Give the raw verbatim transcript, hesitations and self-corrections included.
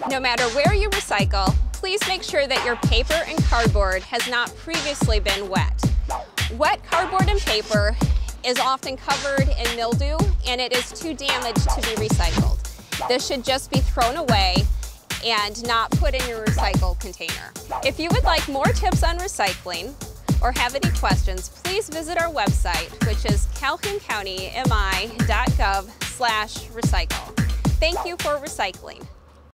No matter where you recycle, please make sure that your paper and cardboard has not previously been wet. Wet cardboard and paper is often covered in mildew and it is too damaged to be recycled. This should just be thrown away and not put in your recycle container. If you would like more tips on recycling or have any questions, please visit our website, which is calhoun county m i dot gov slash recycle. Thank you for recycling.